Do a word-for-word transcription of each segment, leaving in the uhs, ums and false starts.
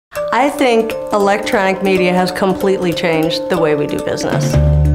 I think electronic media has completely changed the way we do business.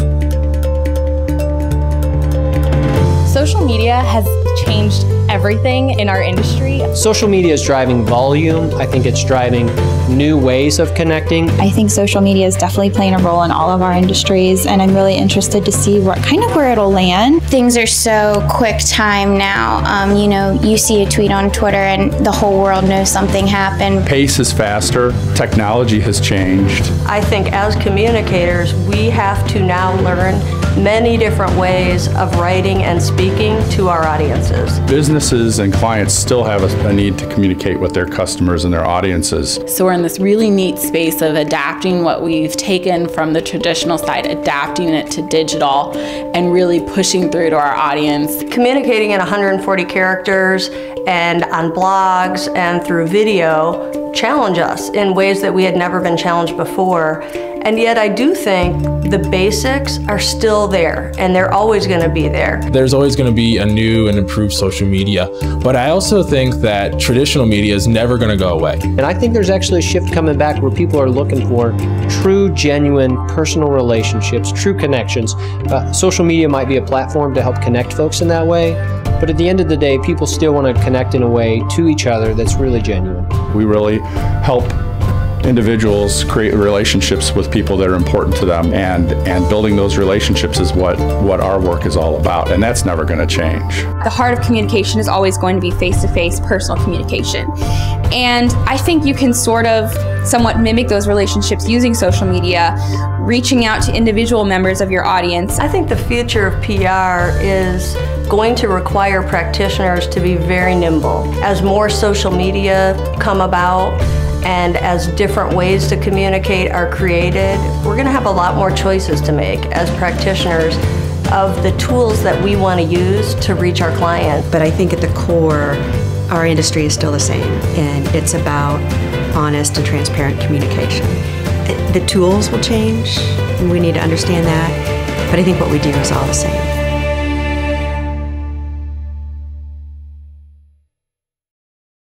Social media has changed everything in our industry. Social media is driving volume. I think it's driving new ways of connecting. I think social media is definitely playing a role in all of our industries, and I'm really interested to see what kind of where it'll land. Things are so quick time now. Um, you know, you see a tweet on Twitter and the whole world knows something happened. Pace is faster. Technology has changed. I think as communicators, we have to now learn many different ways of writing and speaking to our audiences. Businesses and clients still have a, a need to communicate with their customers and their audiences. So we're in this really neat space of adapting what we've taken from the traditional side, adapting it to digital, and really pushing through to our audience. Communicating in one hundred forty characters and on blogs and through video challenge us in ways that we had never been challenged before. And yet I do think the basics are still there, and they're always going to be there. There's always going to be a new and improved social media, but I also think that traditional media is never going to go away. And I think there's actually a shift coming back where people are looking for true, genuine, personal relationships, true connections. Uh, social media might be a platform to help connect folks in that way, but at the end of the day, people still want to connect in a way to each other that's really genuine. We really help individuals create relationships with people that are important to them, and and building those relationships is what what our work is all about, and that's never going to change. The heart of communication is always going to be face-to-face personal communication, and I think you can sort of somewhat mimic those relationships using social media, reaching out to individual members of your audience. I think the future of P R is going to require practitioners to be very nimble. As more social media come about, and as different ways to communicate are created, we're going to have a lot more choices to make as practitioners of the tools that we want to use to reach our client. But I think at the core, our industry is still the same, and it's about honest and transparent communication. The tools will change, and we need to understand that, but I think what we do is all the same.